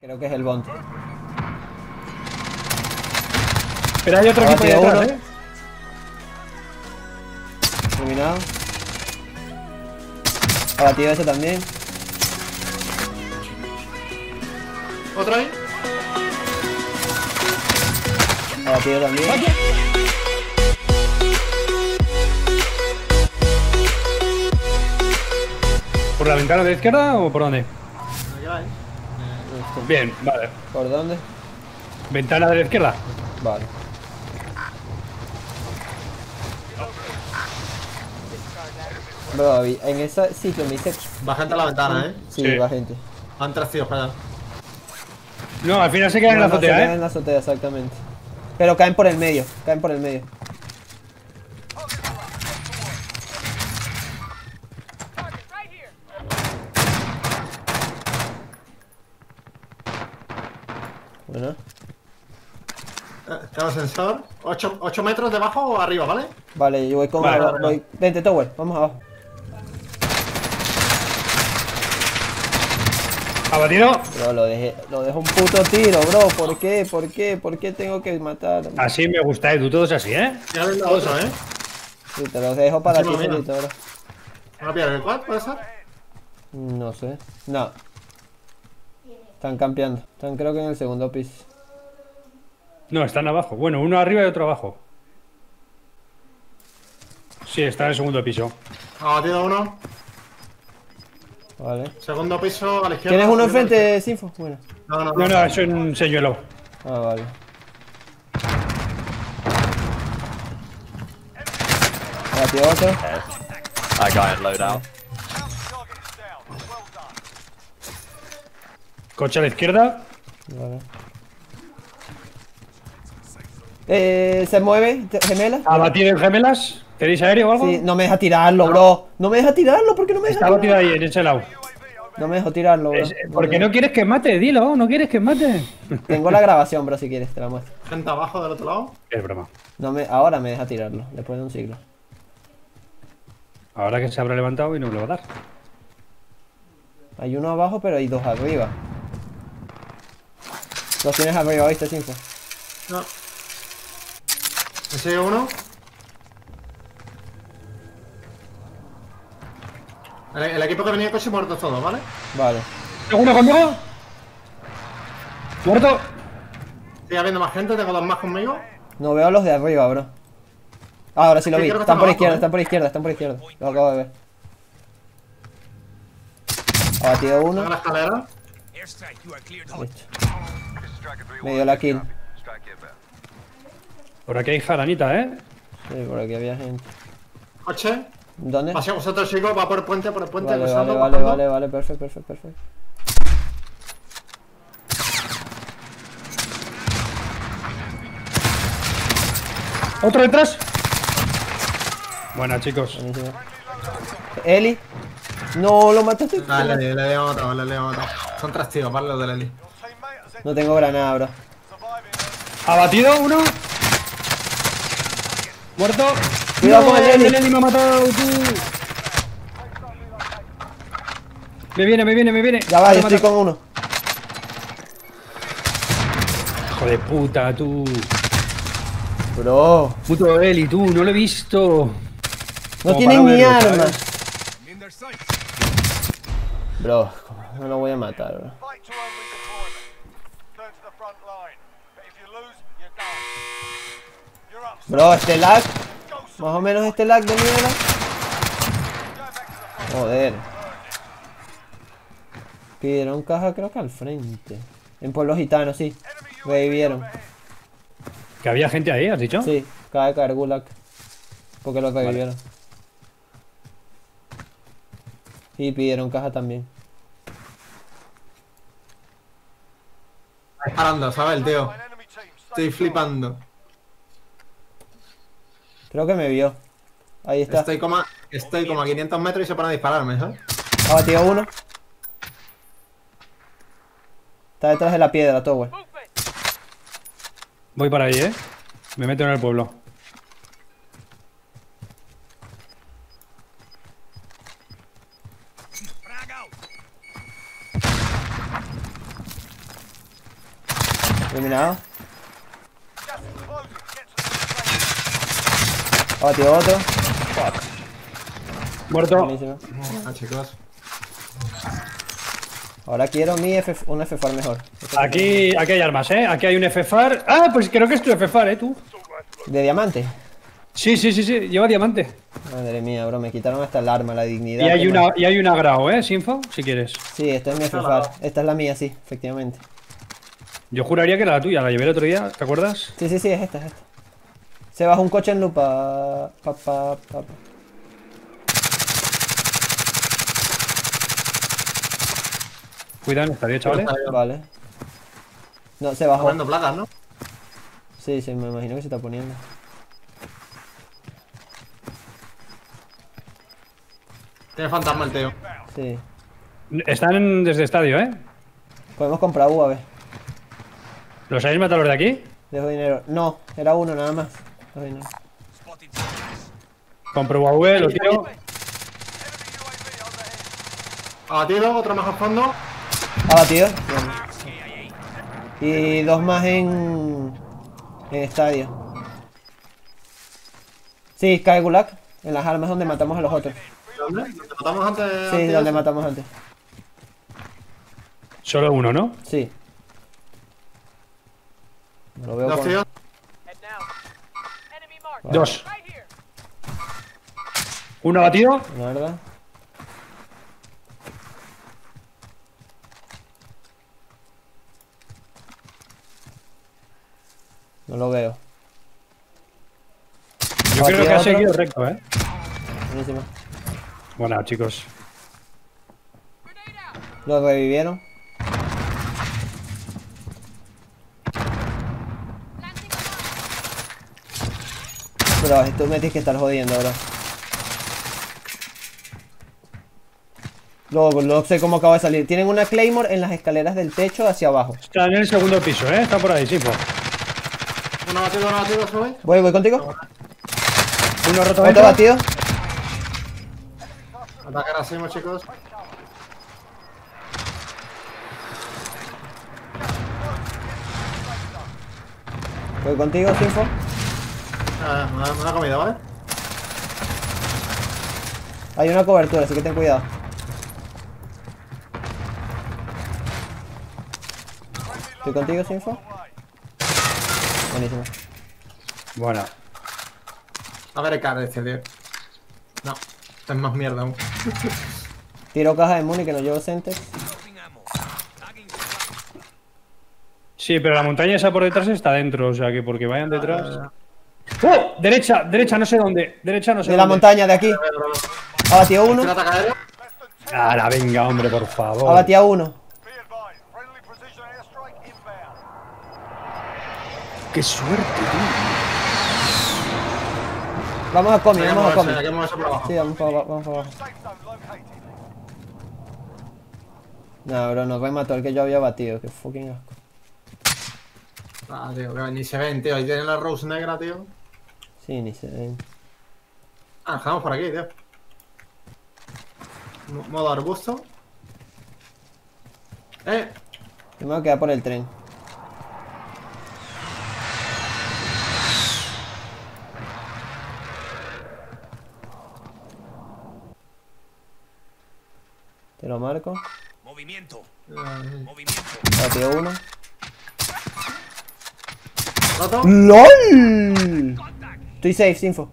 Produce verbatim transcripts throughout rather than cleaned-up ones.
Creo que es el Bounty. Pero hay otro equipo ahí Abatido detrás, uno. ¿eh? Terminado. Abatido ese también. ¿Otro ahí? Abatido también. ¿Por la ventana de la izquierda o por dónde? Aquí va, ¿eh? Bien, vale. ¿Por dónde? ¿Ventana de la izquierda? Vale. Bro, en ese sitio me dice... Va gente a la ventana, ¿eh? Sí, Sí. va gente. Han tres tíos para allá. No, al final se quedan en la No, no, se azotea, quedan ¿eh? en la azotea, exactamente. Pero caen por el medio, caen por el medio. Bueno, Eh, Tengo sensor. ocho metros debajo o arriba, ¿vale? vale, yo voy con... Vale, abajo, vale, voy... Vente, Tower, vamos abajo. Abatido. Bro, lo dejé, lo dejo un puto tiro, bro. ¿Por qué? ¿Por qué? ¿Por qué tengo que matar? Así me gusta, Edu, todos así, ¿eh? Ya viendo otro, ¿eh? Sí, te los dejo para ti Encima, mira. solito, bro. ¿No pierde el quad, puede ser? No sé. No. Están campeando. Están creo que en el segundo piso. No, están abajo. Bueno, uno arriba y otro abajo. Sí, está en el segundo piso. Abatido uno. Vale. Segundo piso a la izquierda. ¿Tienes uno primero enfrente, Sinfo? Bueno. No, no, No, no. no, eso es un señuelo. Ah, vale. Abatido otro. That guy in loadout. Coche a la izquierda. Vale. Eh, se mueve, te- gemela. Abatido en gemelas. ¿Queréis aéreo o algo? Sí, no me deja tirarlo, bro. No me deja tirarlo, ¿por qué no me deja Está abatido tirarlo? ahí, en ese lado. No me dejo tirarlo, bro. Es- porque no quieres que mate, dilo, no quieres que mate. Tengo la grabación, bro, si quieres, te la muestro. Gente abajo del otro lado. Es broma. No me, ahora me deja tirarlo, después de un siglo. Ahora que se habrá levantado y no me lo va a dar. Hay uno abajo, pero hay dos arriba. Los tienes arriba, ¿viste, Sinfo? No. Me sigue uno. El, el equipo que venía de coche muertos todos, ¿vale? Vale. ¿Uno conmigo? ¿Muerto? Sigue habiendo más gente, tengo dos más conmigo. No veo a los de arriba, bro. Ah, ahora sí lo Sí, vi. creo que Están están por abajo, izquierda, ¿eh? están por izquierda, están por izquierda. Lo acabo de ver. Abatido Tengo uno. la escalera. Listo. Me dio la kill. Por aquí hay jaranita, ¿eh? Sí, por aquí había gente. Coche. ¿Dónde? Paseo vosotros, chicos, va por el puente, por el puente. Vale, vale, cruzando, vale, bajando. vale, vale, perfecto, perfecto, perfecto. ¿Otro detrás? Buena, chicos. Buenísimo. Eli. No, lo mataste. Ah, le, le, le he matado, le, le he matado. Son tres tíos, ¿vale? Los de Leli. No tengo granada, bro. Abatido uno. Muerto. Cuidado con el Lenny. Lenny me ha matado, tú. Me viene, me viene, me viene. Ya va, Me yo ha estoy matado. con uno. Hijo de puta, tú. Bro. Puto Eli, tú, no lo he visto. No Como tienen para ni verlo, armas. ¿sabes? Bro, no lo voy a matar, bro. Fight to earn redeployment. Turn to the front line. But if you lose, you're done. You're up. Bro, este lag. Más o menos este lag de mierda. Joder. Pidieron caja creo que al frente. En Pueblo Gitano, sí. Revivieron. Que había gente ahí, ¿has dicho? Sí, acaba de caer Gulag. Porque lo revivieron. Y pidieron caja también. Está parando, ¿sabes, el tío? An enemy team. Estoy flipando. Creo que me vio. Ahí está. Estoy como a, estoy como a quinientos metros y se pone a dispararme, ¿sabes? Ha batido uno. Está detrás de la piedra, Tower. Voy para ahí, ¿eh? Me meto en el pueblo. Eliminado. Gas is closing. Get to the safe. Abatido otro. Muerto. Buenísimo. Ah, chicos. Ahora quiero mi F, un F F A R mejor. Aquí, aquí hay armas, ¿eh? Aquí hay un F F A R. Ah, pues creo que es tu F F A R, ¿eh? Tú. ¿De diamante? Sí, sí, sí, sí. Lleva diamante. Madre mía, bro, me quitaron hasta el arma, la dignidad. Y hay que una, más- y hay una grau, ¿eh? Sinfo, si quieres. Sí, esta es mi F F A R. Esta es la mía, sí, efectivamente. Yo juraría que era la tuya. La llevé el otro día, ¿te acuerdas? Sí, sí, sí, es esta, es esta. Se baja un coche en lupa. Pa, pa, pa, pa. Cuidado, estaría, chavales. Vale. No, se bajó. Poniendo placas, ¿no? Sí, sí, me imagino que se está poniendo. Tiene fantasma el tío. Sí. Están desde estadio, ¿eh? Podemos comprar U A V. ¿Los habéis matado los de aquí? Dejo dinero. No, era uno nada más. Dejo dinero. Compro U A V, lo tiro. Abatido, otro más al fondo. Abatido. Bien. Y dos más en. En estadio. Sí, cae Gulag. En las armas donde matamos a los otros. ¿Dónde? ¿Donde matamos antes? Sí, antes donde ese? matamos antes. Solo uno, ¿no? Sí. No lo veo Dos con... tíos. Head now. Enemy marked. Vale. Dos. Right here. Uno abatido. La verdad. No lo veo. Yo Abatido creo que ha otro. seguido recto, ¿eh? Buenísimo. Bueno, chicos. Grenade out. Lo revivieron. Planting a bomb. Pero tú me tienes que estar jodiendo, bro. Luego, no sé cómo acabo de salir. Tienen una Claymore en las escaleras del techo hacia abajo. Está en el segundo piso, ¿eh? Está por ahí, Sinfo. Uno abatido, uno abatido, sube. Voy, voy contigo. Uno roto Otro dentro. batido. Atacar así, chicos. Voy contigo, Sinfo. Ah, me da- me da comida, ¿vale? Hay una cobertura, así que ten cuidado. Estoy contigo, Sinfo. Buenísimo. Bueno. A ver el cara este, tío. No, es más mierda aún. Tiro caja de muni que no llevo Centex. Sí, pero la montaña esa por detrás está dentro, o sea que porque vayan detrás. Ah, ¡Oh! Derecha, derecha, no sé dónde. Derecha, no sé De la dónde. montaña, de aquí. Abatido uno. ¿Tiene ataque aéreo? Ahora, venga, hombre, por favor. Abatido uno. Be advised, friendly precision airstrike inbound. Qué suerte, tío. Vamos a comer, Hay que vamos a moverse, hay que comer. moverse por abajo. Sí, vamos para abajo. Vamos para abajo. Safe zone located. No, bro, nos remató el que yo había batido. Qué fucking asco. Ah, tío, que ni se ven, tío. Ahí tienen la Rose negra, tío. Sí, ni se ven. Ah, dejamos por aquí, tío. Mo- Modo arbusto. Eh, Yo me voy a quedar por el tren. Te lo marco. Movimiento, eh, movimiento. Batido uno. ¿roto? ¡LOL! Estoy safe, Sinfo.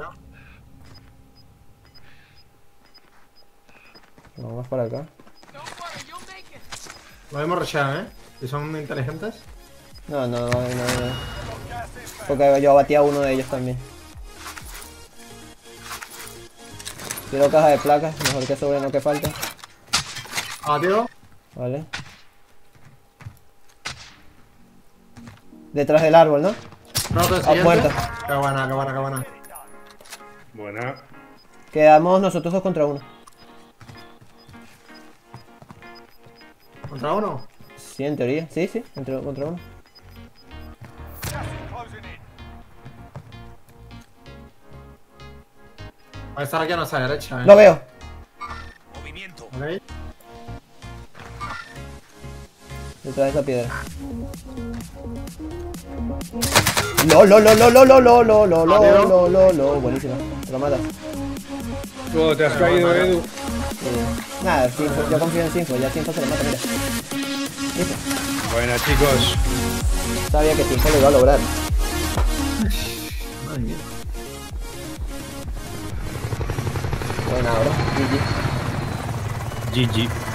Vamos para acá. Don't worry, you'll make it. Lo mismo rushean, ¿eh? Si son inteligentes. No, no, no, no, no. Porque yo abatí a uno de ellos también. Quiero caja de placas, mejor que sobre no que falte. Abatido. Vale. Detrás del árbol, ¿no? Roto el Ah, siguiente. muerto. Qué buena, qué buena, qué buena. Buena. Quedamos nosotros dos contra uno. ¿Contra uno? Sí, en teoría. Sí, sí, entre, contra uno. Gas is closing in. Va a estar aquí a nuestra derecha, ¿eh? Lo veo. Movimiento. Ok. Detrás de esa piedra. Lo, lo, lo, lo, lo, lo, lo, lo, lo, lo, lo, lo, lo. Buenísimo. Te lo matas. Oh, te has caído, Edu. Sí. Nada, Sinfo, yo confío en Sinfo. Ya Sinfo se lo mata, mira. ¿Viste? Bueno, chicos. Sabía que Sinfo lo iba a lograr. Madre mía. Buena, bro. G G. G G.